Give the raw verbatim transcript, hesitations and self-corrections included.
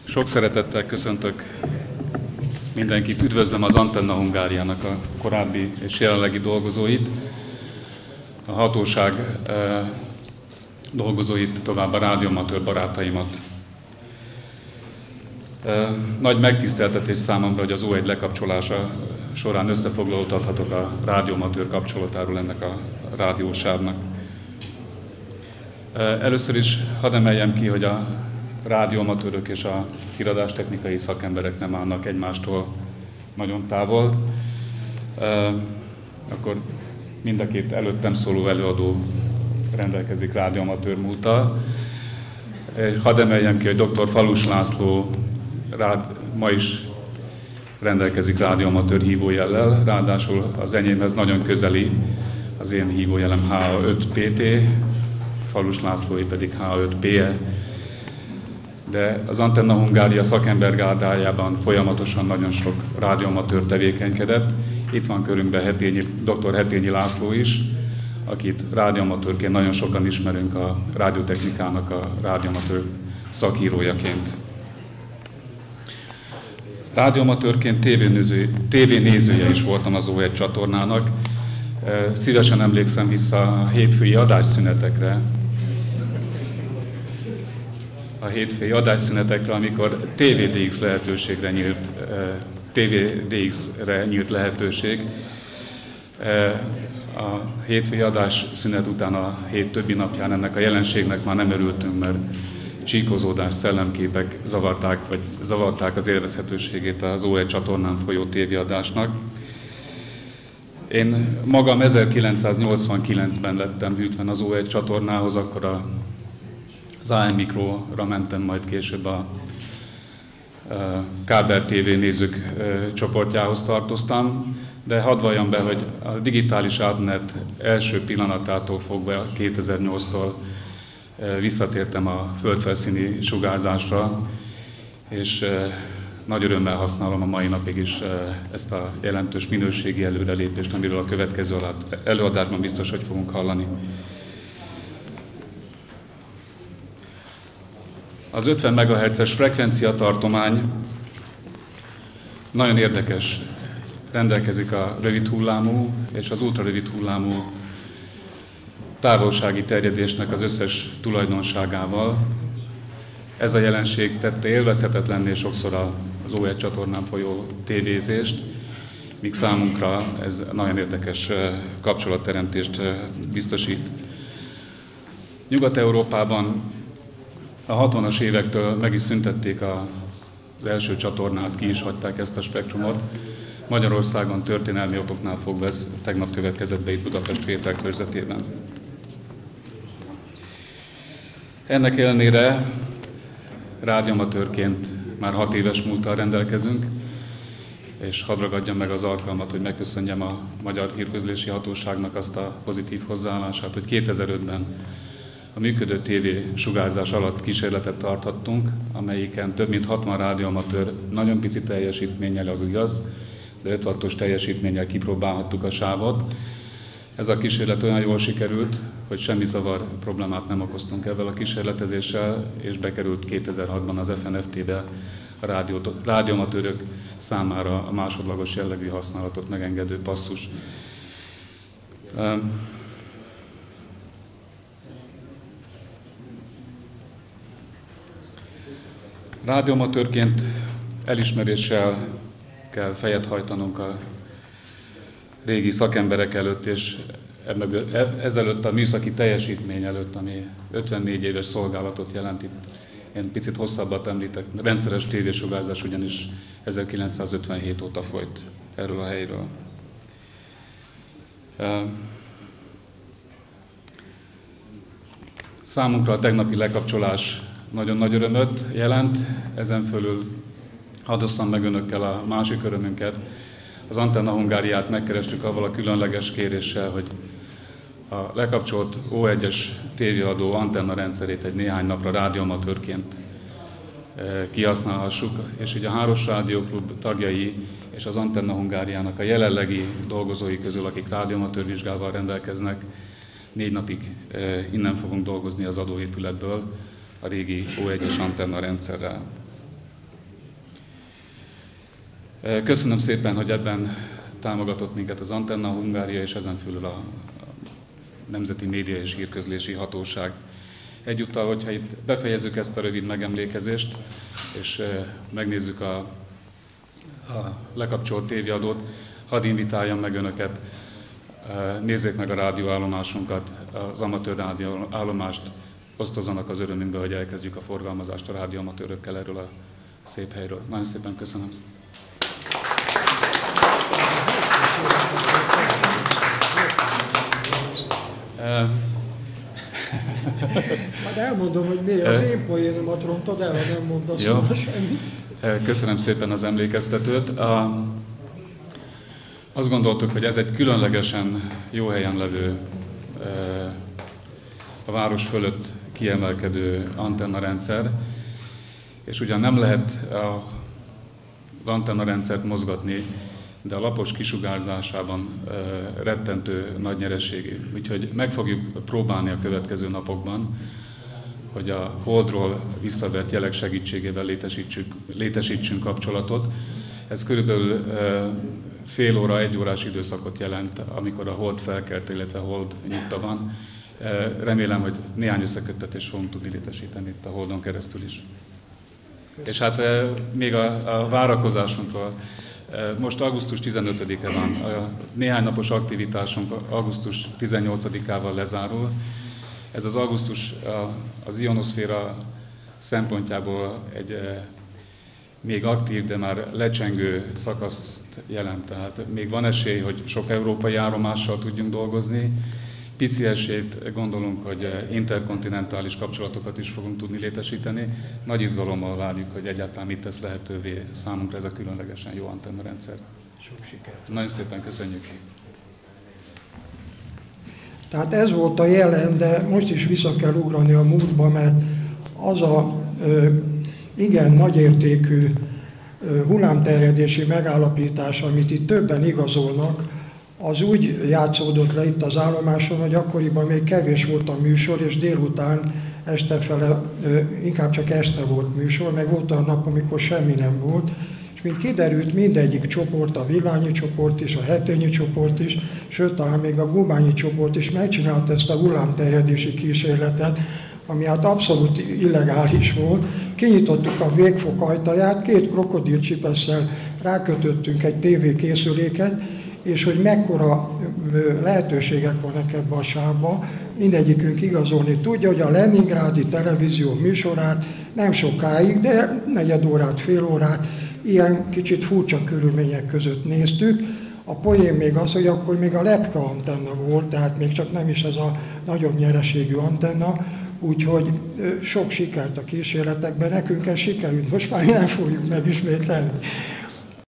Sok szeretettel köszöntök mindenkit, üdvözlöm az Antenna Hungáriának a korábbi és jelenlegi dolgozóit, a hatóság eh, dolgozóit, tovább a rádióamatőr barátaimat. Eh, nagy megtiszteltetés számomra, hogy az ó egy lekapcsolása során összefoglalót adhatok a rádióamatőr kapcsolatáról ennek a rádiósávnak. Eh, először is hadd emeljem ki, hogy a rádióamatőrök és a híradástechnikai szakemberek nem állnak egymástól nagyon távol. E, akkor mind a két előttem szóló előadó rendelkezik rádióamatőr múlttal. Hadd emeljem ki, hogy dr. Falus László rád, ma is rendelkezik rádióamatőr hívójellel, ráadásul az enyémhez nagyon közeli, az én hívójelem H A öt P T, Falus Lászlói pedig H A öt P E. De az Antenna Hungária szakembergárdájában folyamatosan nagyon sok rádióamatőr tevékenykedett. Itt van körünkben Hetényi, dr. Hetényi László is, akit rádióamatőrként nagyon sokan ismerünk a rádiótechnikának a rádióamatőr szakírójaként. Rádióamatőrként tévénéző, tévénézője is voltam az ó egy csatornának. Szívesen emlékszem vissza a hétfői adásszünetekre, a hétfői adásszünetekre, amikor té vé dé iksz lehetőségre nyílt, té vé dé iksz-re nyílt lehetőség. A hétfői adásszünet után a hét többi napján ennek a jelenségnek már nem örültünk, mert csíkozódás, szellemképek zavarták, vagy zavarták az élvezhetőségét az ó egy csatornán folyó tévéadásnak. Én magam ezerkilencszáznyolcvankilencben lettem hűtlen az ó egy csatornához, akkor a az á em Mikróra mentem, majd később a kábel té vé nézők csoportjához tartoztam, de hadd valljam be, hogy a digitális átmenet első pillanatától fogva kétezer-nyolctól visszatértem a földfelszíni sugárzásra, és nagy örömmel használom a mai napig is ezt a jelentős minőségi előrelépést, amiről a következő előadásban biztos, hogy fogunk hallani. Az ötven megahertzes frekvenciatartomány nagyon érdekes, rendelkezik a rövid hullámú és az ultrarövid hullámú távolsági terjedésnek az összes tulajdonságával. Ez a jelenség tette élvezhetetlenné sokszor az ó egy csatornán folyó tévézést, míg számunkra ez nagyon érdekes kapcsolatteremtést biztosít. Nyugat-Európában a hatvanas évektől meg is szüntették az első csatornát, ki is hagyták ezt a spektrumot. Magyarországon történelmi okoknál fogva ez tegnap következett be itt Budapest vételkörzetében. Ennek ellenére rádióamatőrként már hat éves múlttal rendelkezünk, és hadd ragadjam meg az alkalmat, hogy megköszönjem a Magyar Hírközlési Hatóságnak azt a pozitív hozzáállását, hogy kétezer-ötben a működő tévé sugárzás alatt kísérletet tarthattunk, amelyiken több mint hatvan rádióamatőr nagyon pici teljesítménnyel, az igaz, de öt wattos teljesítménnyel kipróbálhattuk a sávot. Ez a kísérlet olyan jól sikerült, hogy semmi zavar problémát nem okoztunk ezzel a kísérletezéssel, és bekerült kétezer-hatban az ef en ef té-be a rádió, rádióamatőrök számára a másodlagos jellegű használatot megengedő passzus. Rádióamatőrként elismeréssel kell fejet hajtanunk a régi szakemberek előtt, és ezelőtt a műszaki teljesítmény előtt, ami ötvennégy éves szolgálatot jelent. Itt én picit hosszabbat említek, rendszeres tévésugárzás ugyanis ezerkilencszázötvenhét óta folyt erről a helyről. Számunkra a tegnapi lekapcsolás nagyon nagy örömöt jelent, ezen fölül hadd osszam meg önökkel a másik örömünket. Az Antenna Hungáriát megkerestük avval a különleges kéréssel, hogy a lekapcsolt ó egyes tévéadó antenna rendszerét egy néhány napra rádióamatőrként kihasználhassuk, és így a Háros Rádióklub tagjai és az Antenna Hungáriának a jelenlegi dolgozói közül, akik rádióamatőr vizsgával rendelkeznek, négy napig innen fogunk dolgozni az adóépületből a régi ó egyes antenna rendszerrel. Köszönöm szépen, hogy ebben támogatott minket az Antenna Hungária, és ezen fölül a Nemzeti Média és Hírközlési Hatóság. Egyúttal, hogyha itt befejezzük ezt a rövid megemlékezést, és megnézzük a, a lekapcsolt tévéadót, hadd invitáljam meg Önöket, nézzék meg a rádióállomásunkat, az amatőr rádióállomást, osztozzanak az örömünkbe, hogy elkezdjük a forgalmazást a rádióamatőrökkel erről a szép helyről. Nagyon szépen köszönöm. Hát elmondom, hogy miért. Az én poénomat rontad el, ha nem mondasz róla semmit. Köszönöm szépen az emlékeztetőt. A, azt gondoltuk, hogy ez egy különlegesen jó helyen levő, a város fölött kiemelkedő antennarendszer, és ugyan nem lehet a, az antennarendszert mozgatni, de a lapos kisugárzásában e, rettentő nagy nyereségű. Úgyhogy meg fogjuk próbálni a következő napokban, hogy a Holdról visszavert jelek segítségével létesítsünk, létesítsünk kapcsolatot. Ez körülbelül e, fél óra, egy órás időszakot jelent, amikor a Hold felkelt, illetve Hold nyugta van. E, remélem, hogy néhány összeköttetést fogunk tudni létesíteni itt a Holdon keresztül is. Köszönöm. És hát e, még a, a várakozásunkról. Most augusztus tizenötödike van, a néhány napos aktivitásunk augusztus tizennyolcadikával lezárul. Ez az augusztus az ionoszféra szempontjából egy még aktív, de már lecsengő szakaszt jelent. Tehát még van esély, hogy sok európai állomással tudjunk dolgozni. Pici esélyt gondolunk, hogy interkontinentális kapcsolatokat is fogunk tudni létesíteni. Nagy izgalommal várjuk, hogy egyáltalán mit tesz lehetővé számunkra ez a különlegesen jó antennarendszer. Sok sikert! Nagyon szépen köszönjük! Tehát ez volt a jelen, de most is vissza kell ugrani a múltba, mert az a ö, igen nagyértékű ö, hullámterjedési megállapítás, amit itt többen igazolnak, az úgy játszódott le itt az állomáson, hogy akkoriban még kevés volt a műsor, és délután, estefele, inkább csak este volt műsor, meg volt olyan nap, amikor semmi nem volt, és mint kiderült, mindegyik csoport, a Villányi csoport is, a Hetényi csoport is, sőt, talán még a Gumányi csoport is megcsinálta ezt a hullámterjedési kísérletet, ami hát abszolút illegális volt. Kinyitottuk a végfok ajtaját, két krokodilcsipesszel rákötöttünk egy tévékészüléket, és hogy mekkora lehetőségek vannak ebbe a sávba, mindegyikünk igazolni tudja, hogy a Leningrádi televízió műsorát nem sokáig, de negyed órát, fél órát, ilyen kicsit furcsa körülmények között néztük. A poén még az, hogy akkor még a lepke antenna volt, tehát még csak nem is ez a nagyobb nyereségű antenna, úgyhogy sok sikert a kísérletekben, nekünk ez sikerült, most már nem fogjuk megismételni.